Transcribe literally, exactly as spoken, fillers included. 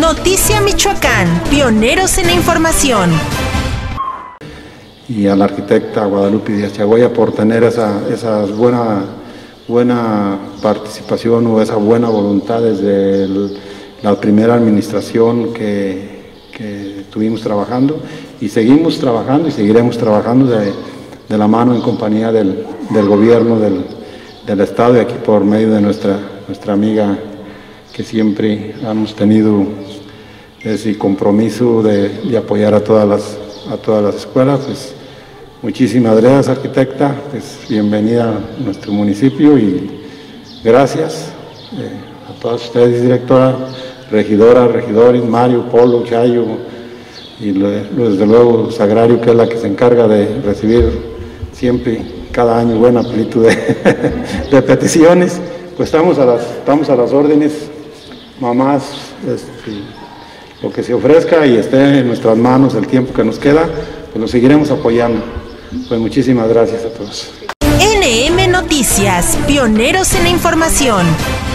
Noticia Michoacán, pioneros en la información. Y a la arquitecta Guadalupe Díaz Chagoya por tener esa, esa buena, buena participación o esa buena voluntad desde el, la primera administración que, que estuvimos trabajando y seguimos trabajando y seguiremos trabajando de, de la mano en compañía del, del gobierno del, del estado y aquí por medio de nuestra, nuestra amiga que siempre hemos tenido ese compromiso de, de apoyar a todas las, a todas las escuelas. Pues, muchísimas gracias, arquitecta, pues, bienvenida a nuestro municipio y gracias eh, a todas ustedes, directora, regidora, regidores, Mario, Polo, Chayo y lo, lo, desde luego Sagrario, que es la que se encarga de recibir siempre, cada año, buena amplitud de, de peticiones. Pues estamos a las, estamos a las órdenes, mamás, este, lo que se ofrezca y esté en nuestras manos el tiempo que nos queda, pues lo seguiremos apoyando. Pues muchísimas gracias a todos. N M Noticias, pioneros en la información.